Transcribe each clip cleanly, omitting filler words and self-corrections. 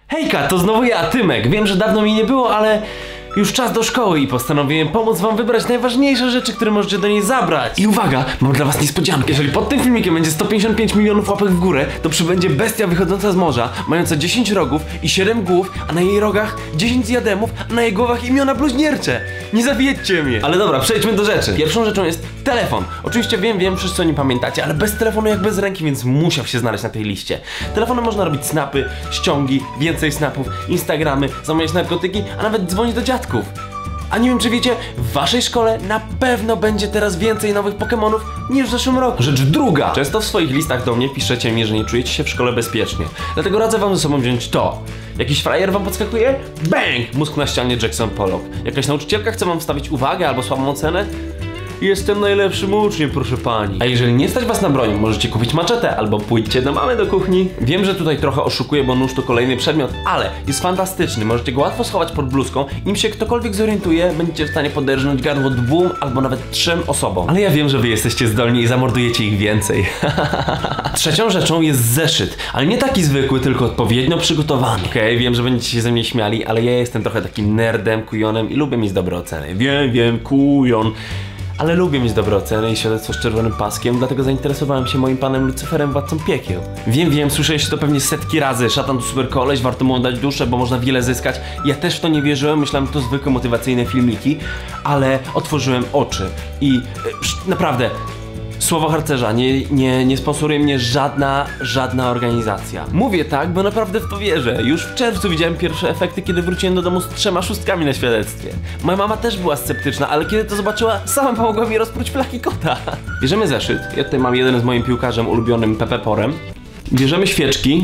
Hejka, to znowu ja, Tymek. Wiem, że dawno mi nie było, ale już czas do szkoły i postanowiłem pomóc wam wybrać najważniejsze rzeczy, które możecie do niej zabrać. I uwaga, mam dla was niespodziankę. Jeżeli pod tym filmikiem będzie 155 milionów łapek w górę, to przybędzie bestia wychodząca z morza, mająca 10 rogów i 7 głów, a na jej rogach 10 diademów, a na jej głowach imiona bluźniercze. Nie zawiedźcie mnie. Ale dobra, przejdźmy do rzeczy. Pierwszą rzeczą jest telefon. Oczywiście wiem, wszyscy o nim pamiętacie, ale bez telefonu jak bez ręki, więc musiał się znaleźć na tej liście. Telefonem można robić snapy, ściągi, więcej snapów, instagramy, zamawiać narkotyki, a nawet dzwonić do dziadków. A nie wiem, czy wiecie, w waszej szkole na pewno będzie teraz więcej nowych Pokemonów niż w zeszłym roku. Rzecz druga. Często w swoich listach do mnie piszecie mi, że nie czujecie się w szkole bezpiecznie. Dlatego radzę wam ze sobą wziąć to. Jakiś frajer wam podskakuje? Bang! Mózg na ścianie Jackson Pollock. Jakaś nauczycielka chce wam wstawić uwagę albo słabą ocenę? Jestem najlepszym uczniem, proszę pani. A jeżeli nie stać was na broń, możecie kupić maczetę albo pójdźcie do mamy do kuchni. Wiem, że tutaj trochę oszukuję, bo nóż to kolejny przedmiot, ale jest fantastyczny. Możecie go łatwo schować pod bluzką. Nim się ktokolwiek zorientuje, będziecie w stanie poderżnąć gardło 2 albo nawet 3 osobom. Ale ja wiem, że wy jesteście zdolni i zamordujecie ich więcej. Trzecią rzeczą jest zeszyt, ale nie taki zwykły, tylko odpowiednio przygotowany. Okej, wiem, że będziecie się ze mnie śmiali, ale ja jestem trochę takim nerdem, kujonem i lubię mieć dobre oceny. Wiem, kujon. Ale lubię mieć dobre oceny i świadectwo z czerwonym paskiem, dlatego zainteresowałem się moim panem Lucyferem, władcą piekieł. Wiem, słyszeliście to pewnie setki razy. Szatan to super koleś, warto mu oddać duszę, bo można wiele zyskać. Ja też w to nie wierzyłem, myślałem, że to zwykłe motywacyjne filmiki, ale otworzyłem oczy i naprawdę, słowo harcerza, nie sponsoruje mnie żadna organizacja. Mówię tak, bo naprawdę w to wierzę. Już w czerwcu widziałem pierwsze efekty, kiedy wróciłem do domu z 3 szóstkami na świadectwie. Moja mama też była sceptyczna, ale kiedy to zobaczyła, sama pomogła mi rozpróć flaki kota. Bierzemy zeszyt. Ja tutaj mam jeden z moim piłkarzem ulubionym Pepe Porem. Bierzemy świeczki.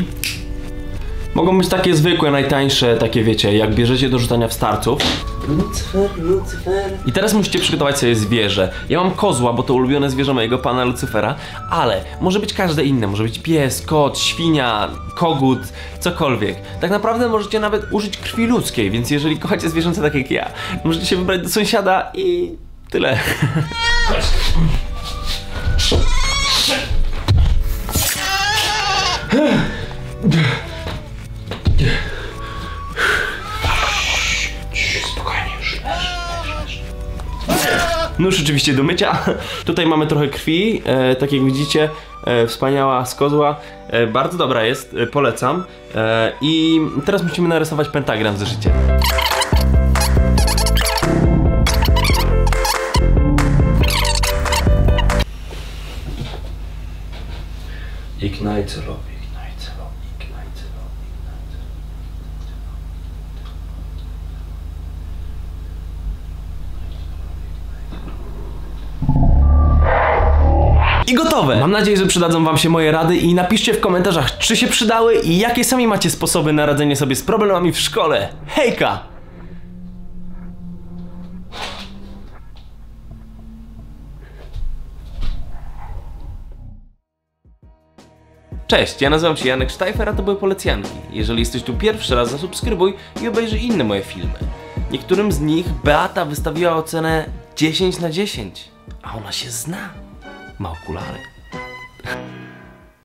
Mogą być takie zwykłe, najtańsze, takie wiecie, jak bierzecie do rzucania w starców. Lucyfer. I teraz musicie przygotować sobie zwierzę. Ja mam kozła, bo to ulubione zwierzę mojego pana Lucyfera, ale może być każde inne. Może być pies, kot, świnia, kogut, cokolwiek. Tak naprawdę możecie nawet użyć krwi ludzkiej, więc jeżeli kochacie zwierzęta tak jak ja, możecie się wybrać do sąsiada i tyle. Nóż oczywiście do mycia. Tutaj mamy trochę krwi, tak jak widzicie, wspaniała z kozła, bardzo dobra jest, polecam. I teraz musimy narysować pentagram w zeszycie. Ignite celownik. I gotowe! Mam nadzieję, że przydadzą wam się moje rady i napiszcie w komentarzach, czy się przydały i jakie sami macie sposoby na radzenie sobie z problemami w szkole. Hejka! Cześć, ja nazywam się Janek Sztajfer, a to były Polecjanki. Jeżeli jesteś tu pierwszy raz, zasubskrybuj i obejrzyj inne moje filmy. Niektórym z nich Beata wystawiła ocenę 10 na 10, a ona się zna. Ma okulary.